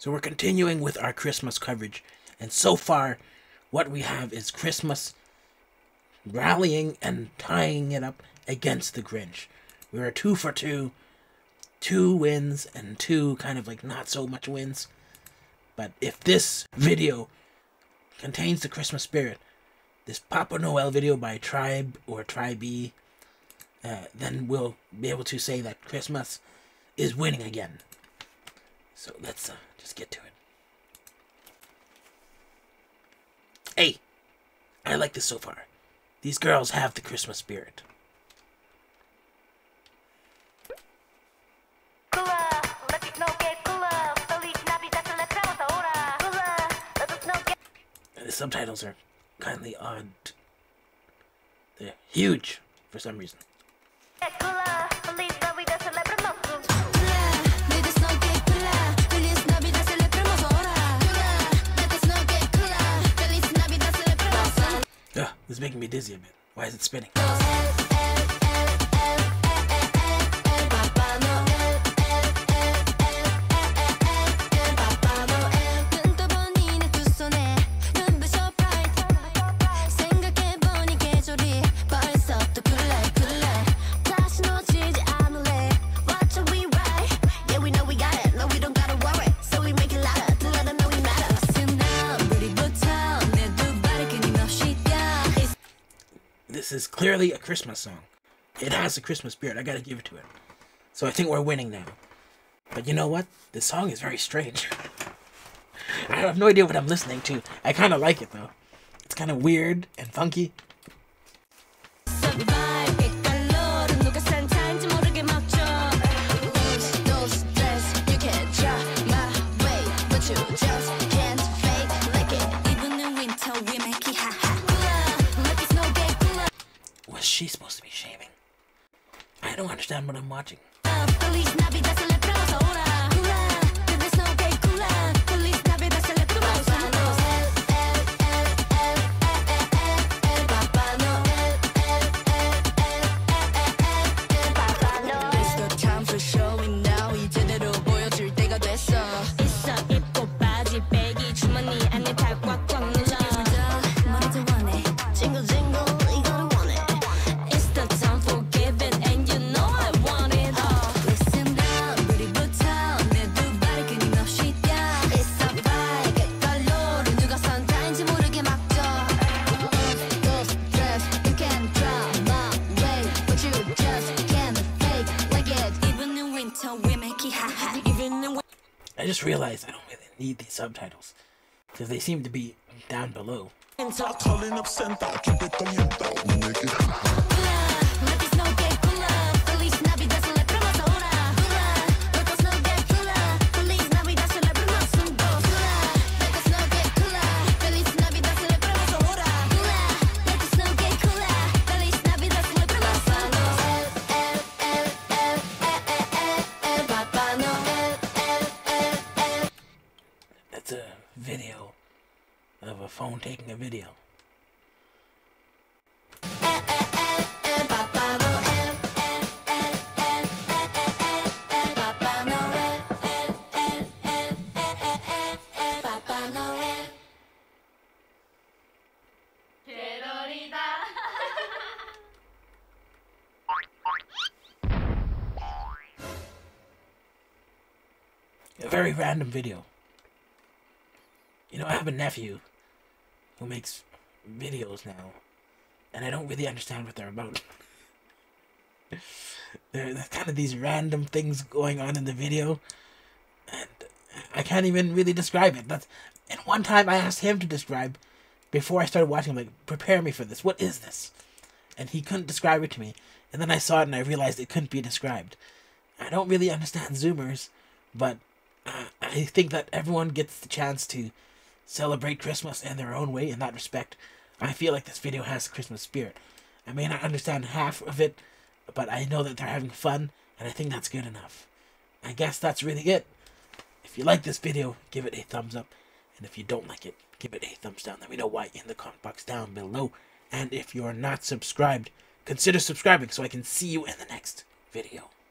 So we're continuing with our Christmas coverage. And so far, what we have is Christmas rallying and tying it up against the Grinch. We were 2 for 2. 2 wins and 2 kind of like not so much wins. But if this video contains the Christmas spirit, this Papa Noel video by Tribe or Tribe, then we'll be able to say that Christmas is winning again. So let's just get to it. Hey, I like this so far. These girls have the Christmas spirit. The subtitles are kindly odd. They're huge for some reason. Ugh, this is making me dizzy a bit. Why is it spinning? This is clearly a Christmas song. It has a Christmas spirit. I gotta give it to it. So I think we're winning now. But you know what? This song is very strange. I have no idea what I'm listening to. I kind of like it though. It's kind of weird and funky. Was she supposed to be shaving? I don't understand what I'm watching. I just realized I don't really need these subtitles because they seem to be down below. That's a video of a phone taking a video. A very random video. You know, I have a nephew who makes videos now, and I don't really understand what they're about. There's kind of these random things going on in the video, and I can't even really describe it. And one time I asked him to describe, before I started watching, I'm like, prepare me for this, what is this? And he couldn't describe it to me, and then I saw it and I realized it couldn't be described. I don't really understand Zoomers, but I think that everyone gets the chance to celebrate Christmas in their own way. In that respect, I feel like this video has the Christmas spirit. I may not understand half of it, but I know that they're having fun, and I think that's good enough. I guess that's really it. If you like this video, give it a thumbs up, and if you don't like it, give it a thumbs down. Let me know why in the comment box down below. And if you're not subscribed, consider subscribing so I can see you in the next video.